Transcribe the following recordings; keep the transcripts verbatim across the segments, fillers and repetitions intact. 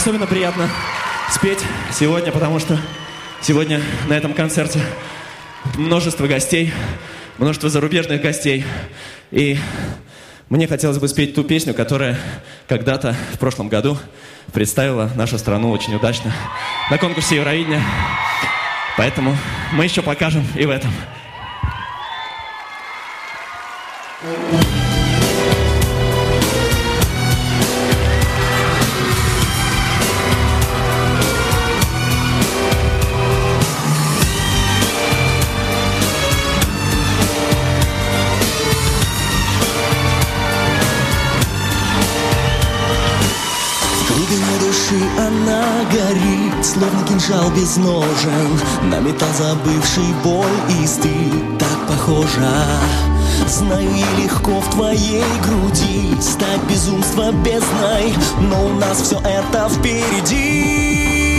особенно приятно спеть сегодня, потому что сегодня на этом концерте множество гостей, множество зарубежных гостей. И мне хотелось бы спеть ту песню, которая когда-то в прошлом году представила нашу страну очень удачно на конкурсе Евровидения. Поэтому мы еще покажем и в этом. Она горит, словно кинжал без ножен, на металл забывший боль и стыд так похожа. Знаю, и легко в твоей груди стать безумство бездной, но у нас все это впереди.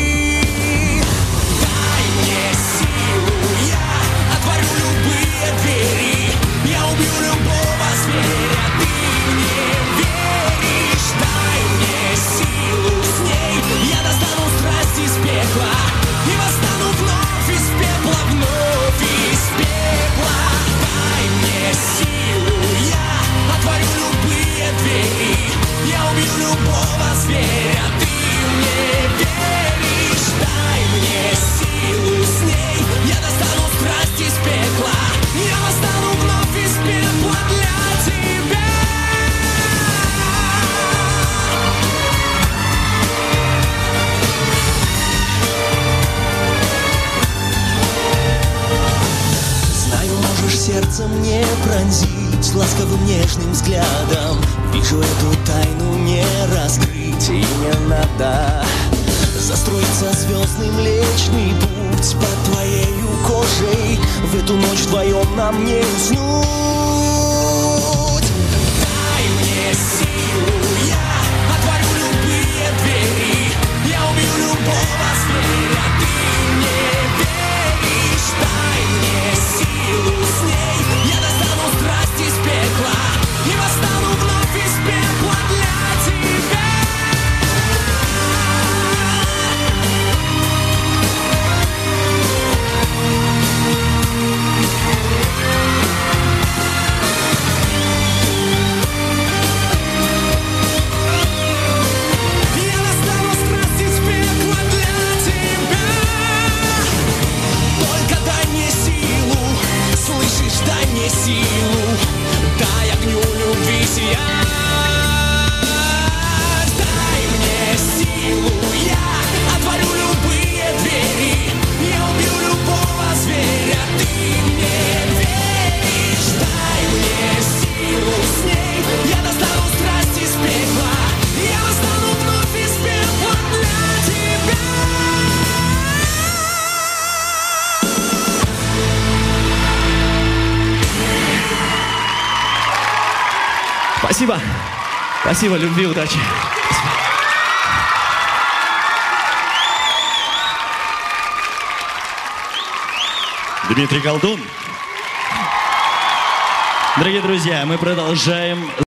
Дай мне силу, я отворю любые двери, я убью любого зверя, ты мне веришь. Дай мне силу, с ней я достану страсть из пекла и восстану вновь из пепла, вновь из пепла. Дай мне силу, я отворю любые двери, я убью любого зверя, ты мне веришь. Дай мне силу, с ней я достану страсть из пекла, я восстану вновь из пепла для тебя. Знаю, можешь сердце мне пронзить ласковым нежным взглядом. Вижу, эту тайну не раскрыть и не надо. Застроится звездный млечный путь под твоею кожей. В эту ночь вдвоем нам не уснуть. Дай мне силу, я отворю любые двери, я убью любого зверя, ты мне веришь. Дай мне силу, с ней я достану страсть из пекла и восстану вновь из пепла для тебя. Я достану страсть из пекла для тебя. Только дай мне силу, слышишь, дай мне силу, дай огню любви сиять. Дай мне силу, я отворю любые двери, я убью любого зверя, ты мне веришь. Дай мне силу, с ней я достану страсть из пекла, я восстану вновь из пепла для тебя. Спасибо. Спасибо, любви, удачи. Дмитрий Колдун. Дорогие друзья, мы продолжаем